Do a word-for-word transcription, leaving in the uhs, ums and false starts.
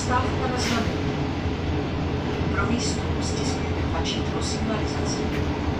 Zastávka na znamení. Pro výstup stiskněte tlačítko signalizace.